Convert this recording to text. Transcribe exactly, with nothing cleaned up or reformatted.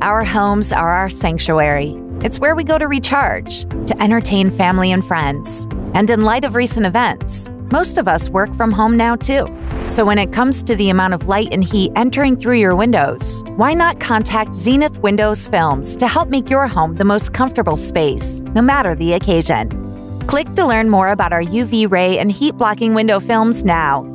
Our homes are our sanctuary. It's where we go to recharge, to entertain family and friends. And in light of recent events, most of us work from home now too. So when it comes to the amount of light and heat entering through your windows, why not contact Zenith Window Films to help make your home the most comfortable space, no matter the occasion. Click to learn more about our U V ray and heat blocking window films now.